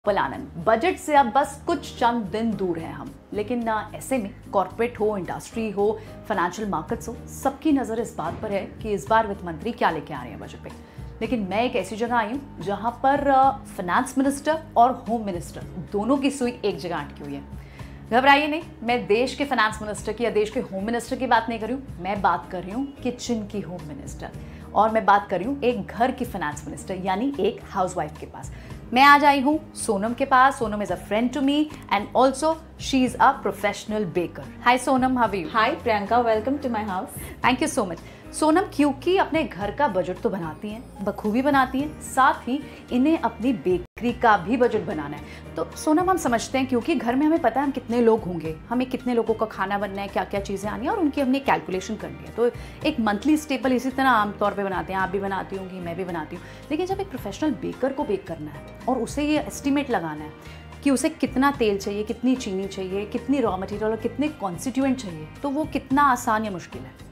आनंद। Budget से अब बस कुछ चंद दिन दूर हैं हम, लेकिन ऐसे में कॉर्पोरेट हो, इंडस्ट्री हो, फाइनेंशियल मार्केट्स हो, सबकी नज़र इस बात पर है कि इस बार वित्त मंत्री क्या लेके आ रहे हैं बजट पे। लेकिन मैं एक ऐसी जगह आई हूँ जहाँ पर फाइनेंस मिनिस्टर और होम मिनिस्टर दोनों की सुई एक जगह अटकी हुई है। घबराइए नहीं, मैं देश के फाइनेंस मिनिस्टर की या देश के होम मिनिस्टर की बात नहीं कर रही हूँ, मैं बात कर रही हूँ किचन की होम मिनिस्टर, और मैं बात कर रही हूँ एक घर की फाइनेंस मिनिस्टर यानी एक हाउसवाइफ के पास। मैं आज आई हूँ सोनम के पास। Sonam is a friend to me and also she is a professional baker. Hi Sonam, how are you? Hi Priyanka, welcome to my house. Thank you so much. Sonam क्योंकि अपने घर का बजट तो बनाती हैं, बखूबी बनाती हैं, साथ ही इन्हें अपनी बेकरी का भी बजट बनाना है। तो सोनम, हम समझते हैं क्योंकि घर में हमें पता है हम कितने लोग होंगे, हमें कितने लोगों का खाना बनना है, क्या क्या चीज़ें आनी है और उनकी हमने कैलकुलेशन करनी है। तो एक मंथली स्टेपल इसी तरह आमतौर पर बनाते हैं, आप भी बनाती होंगी, मैं भी बनाती हूँ। लेकिन जब एक प्रोफेशनल बेकर को बेक करना है और उसे ये एस्टिमेट लगाना है कि उसे कितना तेल चाहिए, कितनी चीनी चाहिए, कितनी रॉ मटेरियल और कितने कॉन्स्टिट्यूएंट चाहिए, तो वो कितना आसान या मुश्किल है?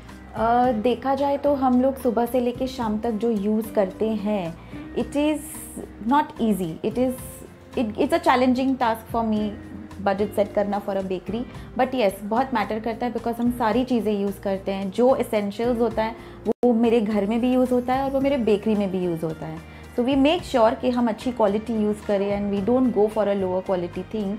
देखा जाए तो हम लोग सुबह से लेकर शाम तक जो यूज़ करते हैं, it is not easy, it's a challenging task for me budget set करना for a bakery. But yes, बहुत मैटर करता है बिकॉज हम सारी चीज़ें यूज़ करते हैं। जो एसेंशियल्स होता है वो मेरे घर में भी यूज़ होता है और वो मेरे बेकरी में भी यूज़ होता है। सो वी मेक श्योर कि हम अच्छी क्वालिटी यूज़ करें and we don't go for a lower quality thing.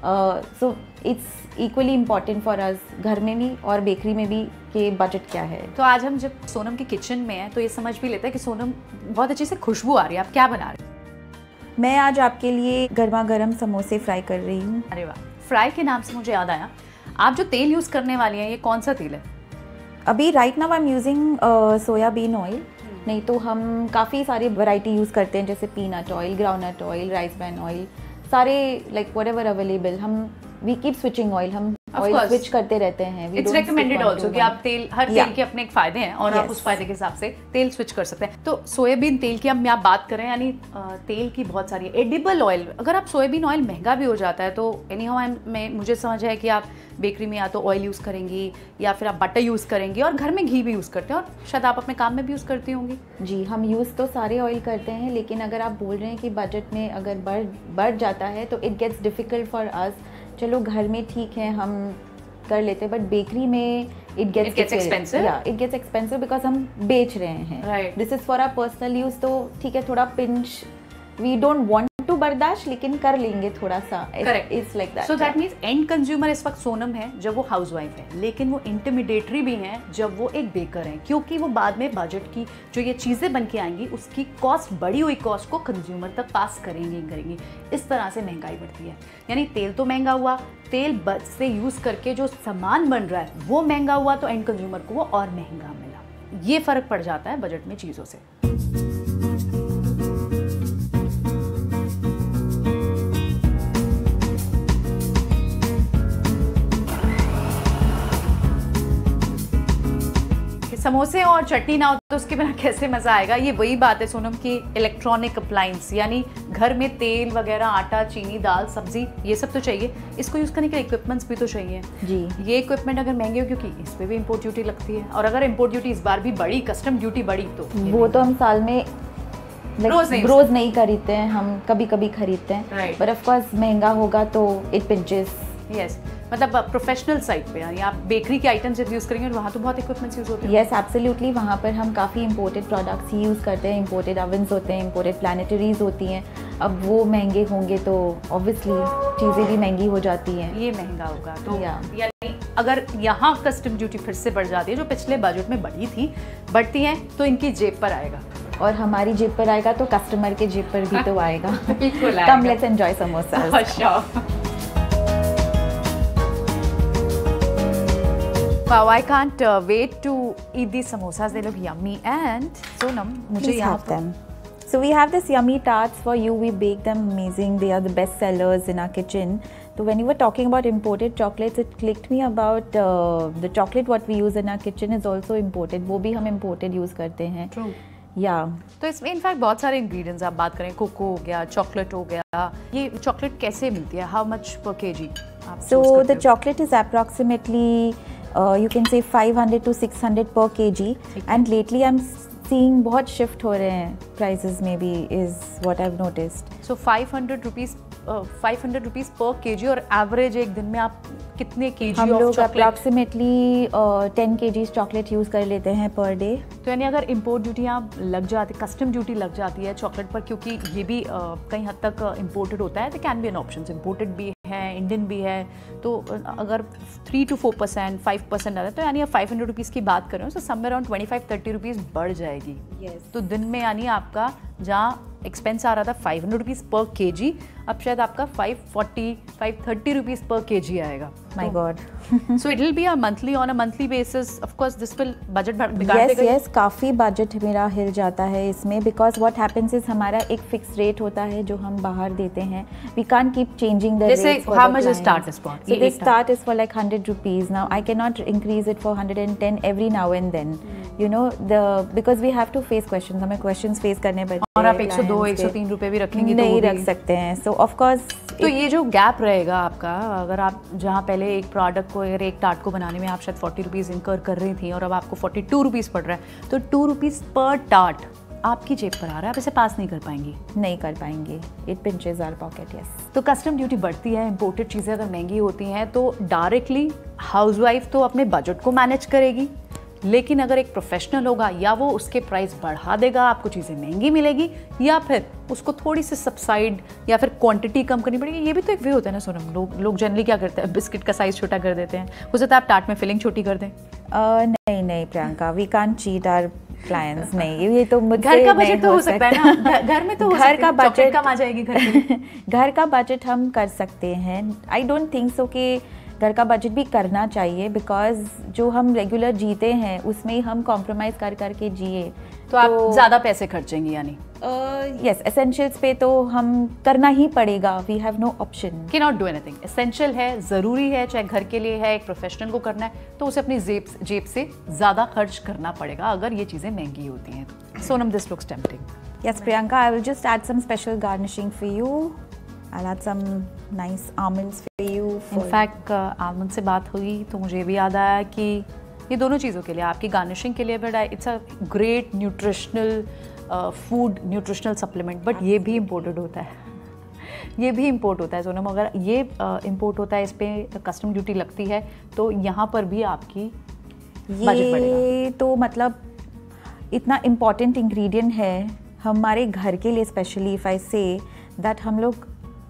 So it's equally important for us, घर में भी और बेकरी में भी, कि बजट क्या है। तो आज हम जब सोनम की किचन में हैं तो ये समझ भी लेते हैं कि सोनम बहुत अच्छी से खुशबू आ रही है। आप क्या बना रहे हैं? मैं आज आपके लिए गर्मा गर्म समोसे फ्राई कर रही हूँ। अरे वाह, फ्राई के नाम से मुझे याद आया, आप जो तेल यूज़ करने वाली हैं ये कौन सा तेल है? अभी right now I am using soybean oil. नहीं तो हम काफ़ी सारी वैरायटी यूज़ करते हैं, जैसे peanut oil, groundnut oil, rice bran oil, सारे लाइक व्हाटएवर अवेलेबल। हम वी कीप स्विचिंग ऑयल, हम ऑयल स्विच करते रहते हैं। इट्स रेकमेंडेड आल्सो कि आप तेल, हर तेल के अपने एक फायदे हैं और आप उस फायदे के हिसाब से तेल स्विच कर सकते हैं। तो सोयाबीन तेल की हम आप बात करें, यानी तेल की बहुत सारी एडिबल ऑयल। अगर आप सोयाबीन ऑयल महंगा भी हो जाता है तो एनी हाउ मुझे समझ है कि आप बेकरी में या तो ऑयल यूज़ करेंगी या फिर आप बटर यूज़ करेंगी और घर में घी भी यूज़ करते हैं, और शायद आप अपने काम में भी यूज़ करती होंगी। जी, हम यूज़ तो सारे ऑयल करते हैं, लेकिन अगर आप बोल रहे हैं कि बजट में अगर बढ़ जाता है तो it gets difficult for us. चलो घर में ठीक है हम कर लेते हैं, बट बेकरी में इट गेट्स एक्सपेंसिव। या इट गेट्स एक्सपेंसिव बिकॉज हम बेच रहे हैं। This is for our personal use. तो ठीक है, थोड़ा pinch we don't want to बर्दाश्त, लेकिन कर लेंगे थोड़ा सा। Correct, it's like that. So that means and consumer इस वक्त सोनम है जब वो हाउसवाइफ है, लेकिन वो इंटरमीडिएटरी भी हैं जब वो एक बेकर हैं, क्योंकि वो बाद में बजट की जो ये चीज़ें बन के आएंगी उसकी कॉस्ट, बढ़ी हुई कॉस्ट को कंज्यूमर तक पास करेंगी। इस तरह से महंगाई बढ़ती है। यानी तेल तो महंगा हुआ, तेल से यूज़ करके जो सामान बन रहा है वो महंगा हुआ, तो एंड कंज्यूमर को वो और महंगा मिला। ये फ़र्क पड़ जाता है बजट में चीज़ों से। समोसे और चटनी ना हो तो उसके बिना कैसे मज़ा आएगा। ये वही बात है सोनम की इलेक्ट्रॉनिक अप्लायंस, यानी घर में तेल वगैरह, आटा, चीनी, दाल, सब्जी, ये सब तो चाहिए। इसको यूज़ करने के लिए इक्विपमेंट्स भी तो चाहिए। जी, ये इक्विपमेंट अगर महंगे हो, क्योंकि इस पर भी इम्पोर्ट ड्यूटी लगती है, और अगर इम्पोर्ट ड्यूटी इस बार भी बढ़ी, कस्टम ड्यूटी बढ़ी, तो वो तो हम साल में रोज नहीं खरीदते हैं, हम कभी कभी खरीदते हैं। बट ऑफ कोर्स महंगा होगा तो इट पिंचेस। यस, मतलब प्रोफेशनल साइट पे, यानी आप बेकरी के आइटम्स जब यूज़ करेंगे वहाँ तो बहुत इक्विपमेंट्स यूज़ होते हैं। Yes, absolutely. वहाँ पर हम काफ़ी इंपोर्टेड प्रोडक्ट्स ही यूज़ करते हैं। इंपोर्टेड ओवन्स होते हैं, इंपोर्टेड प्लानेटरीज होती हैं। अब वो महंगे होंगे तो ऑब्वियसली चीज़ें भी महंगी हो जाती हैं। ये महंगा होगा तो यानी अगर यहाँ कस्टम ड्यूटी फिर से बढ़ जाती है, जो पिछले बजट में बढ़ती हैं, तो इनकी जेब पर आएगा, और हमारी जेब पर आएगा तो कस्टमर के जेब पर भी तो आएगा। Come, let's enjoy samosa. Wow, I can't wait to eat these samosas. They look yummy. And Sonam, मुझे यहाँ them. So we have this yummy tarts for you. We bake them amazing. They are the best sellers in our kitchen. So when you were talking about imported chocolates, it clicked me about the chocolate what we use in our kitchen is also imported. वो भी हम imported use करते हैं. True. तो इसमें in fact बहुत सारे ingredients, आप बात करें कोको हो गया, चॉकलेट हो गया। ये चॉकलेट कैसे मिलती है? How much per KG? So the chocolate is approximately you can say 500 to 600 per kg, and lately I'm seeing बहुत शिफ्ट हो रहे हैं प्राइसेस में भी, is what I have noticed. So 500 rupees per KG, और एवरेज एक दिन में आप कितने केजी हम ऑफ लोग चॉकलेट? अप्रॉक्सीमेटली 10 kgs चॉकलेट यूज़ कर लेते हैं पर डे। तो यानी अगर इम्पोर्ट ड्यूटी यहाँ लग जाती, कस्टम ड्यूटी लग जाती है चॉकलेट पर, क्योंकि ये भी कहीं हद तक इम्पोर्टेड होता है, तो can be an option, imported भी है, इंडियन भी है, तो अगर 3 to 4%, 5% आ रहा है, तो यानी आप 500 रुपीज़ की बात कर रहे हो, तो समवेयर अराउंड 25-30 रुपीज़ बढ़ जाएगी। तो दिन में यानी आपका जहाँ एक्सपेंस आ रहा था 500 रुपीज़ पर केजी, अब शायद आपका 530 रुपीज़ पर केजी आएगा। My god. So it will be on a monthly basis, of course this will budget बिगाड़ देगा। यस, काफ़ी बजट मेरा हिल जाता है इसमें, बिकॉज व्हाट हैपेंस इज हमारा एक फिक्स रेट होता है जो हम बाहर देते हैं, we can't keep changing the rate. जैसे how much start is for? So the start is for like 100 rupees. Now I cannot increase it for 110 every now and then. You know, because we have to face questions. हमें questions face करने पड़ते हैं। और आप 102, 103 रुपए भी रखेंगे तो नहीं रख सकते हैं। So of course तो ये जो गैप रहेगा आपका, अगर आप जहाँ पहले एक प्रोडक्ट को, अगर एक टार्ट को बनाने में आप शायद 40 रुपीज़ इंकर कर रही थी और अब आपको 42 रुपीज़ पड़ रहा है, तो 2 रुपीज़ पर टार्ट आपकी जेब पर आ रहा है, आप इसे पास नहीं कर पाएंगी। नहीं कर पाएंगे, it pinches our pocket. Yes. तो कस्टम ड्यूटी बढ़ती है, इंपोर्टेड चीज़ें अगर महंगी होती हैं तो डायरेक्टली हाउसवाइफ तो अपने बजट को मैनेज करेगी, लेकिन अगर एक प्रोफेशनल होगा या वो उसके प्राइस बढ़ा देगा, आपको चीज़ें महंगी मिलेगी, या फिर उसको थोड़ी सी सब्साइड या फिर क्वांटिटी कम करनी पड़ेगी। ये भी तो एक वे होता है ना सोनम, लोग जनरली क्या करते हैं, बिस्किट का साइज़ छोटा कर देते हैं, हो सकता है आप टार्ट में फिलिंग छोटी कर दें। नहीं Priyanka, we can't cheat our clients. नहीं, ये तो मुझसे घर का बजट तो हो सकता है ना, घर में तो घर का बजट कम आ जाएगी घर घर का बजट हम कर सकते हैं। आई डोंट थिंक सो कि घर का बजट भी करना चाहिए, बिकॉज जो हम रेगुलर जीते हैं उसमें ही हम कॉम्प्रोमाइज़ कर करके जिए तो आप ज़्यादा पैसे खर्चेंगी यानी। यस, एसेंशियल्स पे तो हम करना ही पड़ेगा, we have no option, can not do anything. Essential है, ज़रूरी है, चाहे घर के लिए है, एक प्रोफेशनल को करना है, तो उसे अपनी जेब से ज़्यादा खर्च करना पड़ेगा अगर ये चीज़ें महंगी होती हैं तो। Sonam, this looks tempting. Yes Priyanka, I will just add some special garnishing for you. I'll add some nice almonds for you. In fact almond से बात हुई तो मुझे भी याद आया कि ये दोनों चीज़ों के लिए, आपकी गार्निशिंग के लिए, but it's a great nutritional food, nutritional supplement, but ये भी इम्पोर्टेड होता है। ये भी इम्पोर्ट होता है सोनम, अगर ये इम्पोर्ट होता है, इस पर कस्टम ड्यूटी लगती है, तो यहाँ पर भी आपकी बजट बढ़ेगा। ये तो मतलब इतना इम्पॉर्टेंट इंग्रेडिएंट है हमारे घर के लिए, specially if I say that हम लोग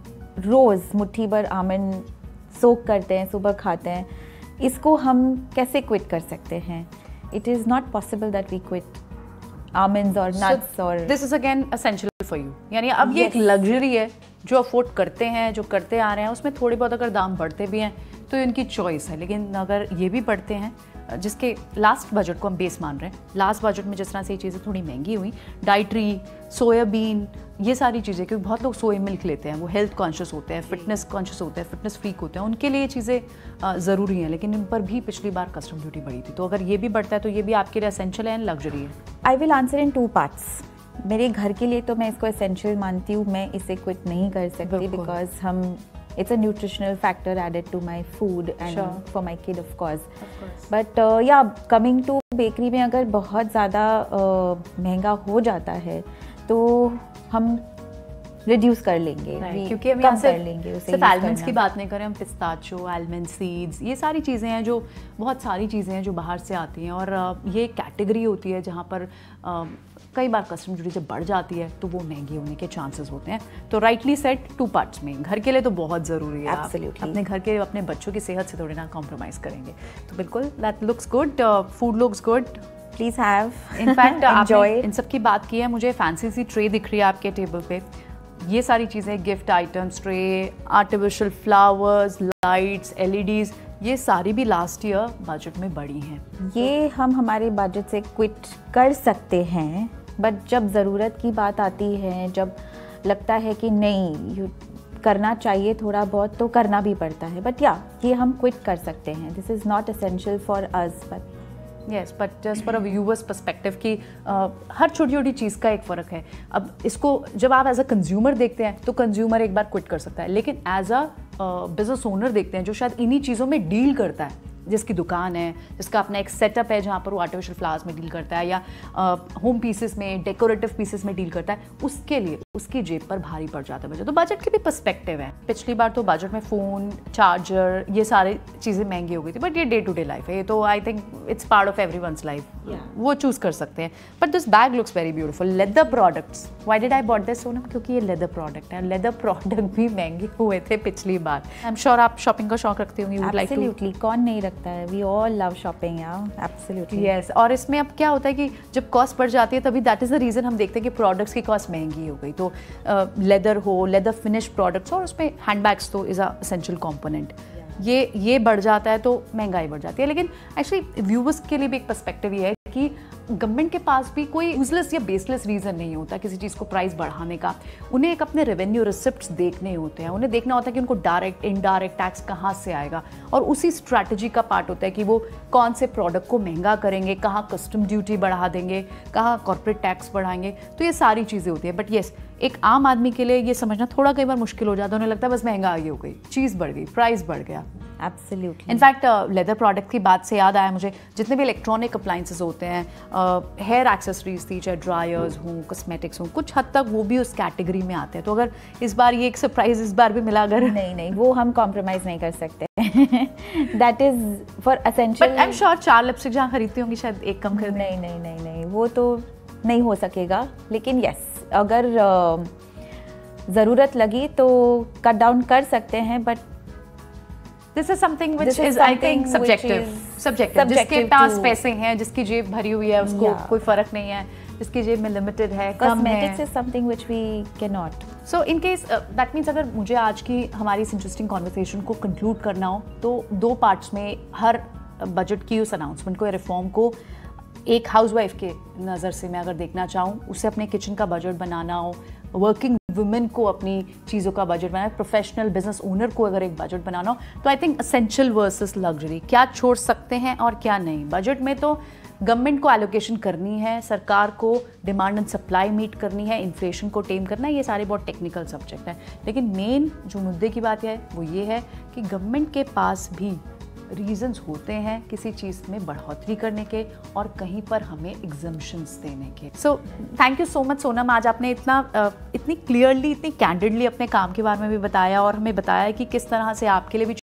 रोज़ मुट्ठी भर आमंड सोक करते हैं, सुबह खाते हैं। इसको हम कैसे क्विट कर सकते हैं? It is not possible that we quit almonds और नट्स। और this is again essential for you, यानी अब ये एक लग्जरी है जो अफोर्ड करते हैं, जो करते आ रहे हैं, उसमें थोड़ी बहुत अगर दाम बढ़ते भी हैं तो इनकी चॉइस है, लेकिन अगर ये भी बढ़ते हैं, जिसके लास्ट बजट को हम बेस मान रहे हैं, लास्ट बजट में जिस तरह से ये चीज़ें थोड़ी महंगी हुई, डाइट्री, सोयाबीन, ये सारी चीज़ें, क्योंकि बहुत लोग सोया मिल्क लेते हैं, वो हेल्थ कॉन्शियस होते हैं, फिटनेस कॉन्शियस होते हैं, फिटनेस फ्रीक होते हैं, उनके लिए ये चीज़ें ज़रूरी हैं, लेकिन इन पर भी पिछली बार कस्टम ड्यूटी बढ़ी थी। तो अगर ये भी बढ़ता है तो ये भी आपके लिए एसेंशियल है एंड लग्जरी है। I will answer in 2 parts. मेरे घर के लिए तो मैं इसको एसेंशियल मानती हूँ, मैं इसे क्विट नहीं कर सकती, बिकॉज हम it's a nutritional factor added to my food and for my kid of course. But yeah, coming to bakery में अगर बहुत ज़्यादा महंगा हो जाता है तो हम रिड्यूस कर लेंगे, क्योंकि हम कम कर लेंगे उसे। सिर्फ आलमंड्स की बात नहीं करें, हम पिस्ताचो, आलमंड सीड्स, ये सारी चीज़ें हैं जो, बहुत सारी चीज़ें हैं जो बाहर से आती हैं, और ये कैटेगरी होती है जहाँ पर कई बार कस्टम ड्यूटी जब बढ़ जाती है तो वो महंगी होने के चांसेस होते हैं। तो राइटली सेट 2 पार्ट्स में, घर के लिए तो बहुत ज़रूरी है, अपने घर के, अपने बच्चों की सेहत से थोड़ी ना कॉम्प्रोमाइज़ करेंगे। तो बिल्कुल, that looks good, food looks good, please have. In fact आपने इन सब की बात की है, मुझे फैंसी सी ट्रे दिख रही है आपके टेबल पे, ये सारी चीज़ें, gift items, tray, artificial flowers, lights, LEDs, ये सारी भी लास्ट ईयर बजट में बढ़ी हैं। ये हम हमारे बजट से क्विट कर सकते हैं, बट जब ज़रूरत की बात आती है, जब लगता है कि नहीं करना चाहिए थोड़ा बहुत, तो करना भी पड़ता है। बट या ये हम क्विट कर सकते हैं, this is not essential for us, but yes, but just for a viewers perspective की हर छोटी छोटी चीज़ का एक फ़र्क है। अब इसको जब आप एज अ कंज्यूमर देखते हैं तो कंज्यूमर एक बार क्विट कर सकता है, लेकिन एज अ बिजनेस ओनर देखते हैं जो शायद इन्हीं चीज़ों में डील करता है, जिसकी दुकान है, जिसका अपना एक सेटअप है जहाँ पर वो आर्टिफिशियल फ्लावर्स में डील करता है या होम पीसेस में, डेकोरेटिव पीसेस में डील करता है, उसके लिए उसकी जेब पर भारी पड़ जाता है बजट। तो बजट की भी पर्सपेक्टिव है। पिछली बार तो बजट में फ़ोन, चार्जर, ये सारी चीज़ें महंगी हो गई थी, बट ये डे टू डे लाइफ है, ये तो I think it's part of everyone's life, वो चूज़ कर सकते हैं। But this bag looks very beautiful. Leather products, why did I bought this Sonam? क्योंकि ये लेदर प्रोडक्ट है। लेदर प्रोडक्ट भी महंगे हुए थे पिछली बार। आई एम श्योर आप शॉपिंग का शौक रखते होंगे। Absolutely, कौन नहीं रखता है? We all love shopping, yeah, absolutely. Yes, और इसमें अब क्या होता है कि जब कॉस्ट बढ़ जाती है तभी दैट इज़ द रीज़न हम देखते हैं कि प्रोडक्ट्स की कॉस्ट महंगी हो गई। तो लेदर हो, लेदर फिनिश प्रोडक्ट्स और उसमें हैंडबैग्स तो इज़ अ एसेंशियल कंपोनेंट। ये बढ़ जाता है तो महंगाई बढ़ जाती है। लेकिन एक्चुअली व्यूवर्स के लिए भी एक पर्सपेक्टिव ये है कि गवर्नमेंट के पास भी कोई यूजलेस या बेसलेस रीज़न नहीं होता किसी चीज़ को प्राइस बढ़ाने का। उन्हें एक अपने रेवेन्यू रिसिप्ट्स देखने होते हैं, उन्हें देखना होता है कि उनको डायरेक्ट इनडायरेक्ट टैक्स कहाँ से आएगा, और उसी स्ट्रैटेजी का पार्ट होता है कि वो कौन से प्रोडक्ट को महंगा करेंगे, कहाँ कस्टम ड्यूटी बढ़ा देंगे, कहाँ कॉर्पोरेट टैक्स बढ़ाएंगे। तो ये सारी चीज़ें होती हैं। बट येस, एक आम आदमी के लिए ये समझना थोड़ा कई बार मुश्किल हो जाता है। उन्हें लगता है बस महंगाई हो गई, चीज़ बढ़ गई, प्राइस बढ़ गया। एब्सोल्युटली। इनफैक्ट लेदर प्रोडक्ट की बात से याद आया मुझे, जितने भी इलेक्ट्रॉनिक अप्लाइंसेस होते हैं, हेयर एक्सेसरीज थी, चाहे ड्रायर्स हों, कॉस्मेटिक्स हों, कुछ हद तक वो भी उस कैटेगरी में आते हैं। तो अगर इस बार ये एक सरप्राइज इस बार भी मिला, अगर नहीं वो हम कॉम्प्रोमाइज़ नहीं कर सकते। That is for essential. But I am sure 4 lipstick जहाँ खरीदती होंगी शायद एक कम कर दें। नहीं, वो तो नहीं हो सकेगा। लेकिन यस, अगर ज़रूरत लगी तो कट डाउन कर सकते हैं। But this is something which is I think subjective. जिसके पास पैसे हैं, जिसकी जेब भरी हुई है, उसको कोई फर्क नहीं है। जिसकी जेब में लिमिटेड है, कम है, cosmetics is something which we cannot. So in case that means अगर मुझे आज की हमारी इस इंटरेस्टिंग कॉन्वर्सेशन को कंक्लूड करना हो तो 2 पार्ट्स में हर बजट की उस अनाउंसमेंट को या रिफॉर्म को एक हाउसवाइफ के नज़र से मैं अगर देखना चाहूँ, उसे अपने किचन का बजट बनाना हो, वर्किंग वुमेन को अपनी चीज़ों का बजट बनाना, प्रोफेशनल बिजनेस ओनर को अगर एक बजट बनाना हो, तो I think essential versus luxury, क्या छोड़ सकते हैं और क्या नहीं। बजट में तो गवर्नमेंट को एलोकेशन करनी है, सरकार को डिमांड एंड सप्लाई मीट करनी है, इन्फ्लेशन को टेम करना है, ये सारे बहुत टेक्निकल सब्जेक्ट हैं। लेकिन मेन जो मुद्दे की बात है वो ये है कि गवर्नमेंट के पास भी रीजंस होते हैं किसी चीज़ में बढ़ोतरी करने के और कहीं पर हमें एग्जम्पशंस देने के। So thank you so much Sonam, आज आपने इतनी क्लियरली, इतनी कैंडिडली अपने काम के बारे में भी बताया और हमें बताया कि किस तरह से आपके लिए भी